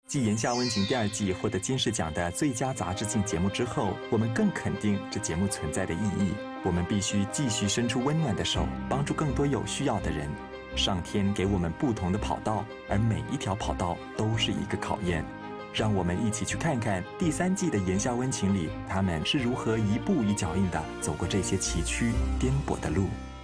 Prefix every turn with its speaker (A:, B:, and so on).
A: 继《炎夏温情》第2季获得金视奖的最佳杂志性节目之后，我们更肯定这节目存在的意义。我们必须继续伸出温暖的手，帮助更多有需要的人。上天给我们不同的跑道，而每一条跑道都是一个考验。让我们一起去看看第3季的《炎夏温情》里，他们是如何一步一脚印地走过这些崎岖颠簸的路。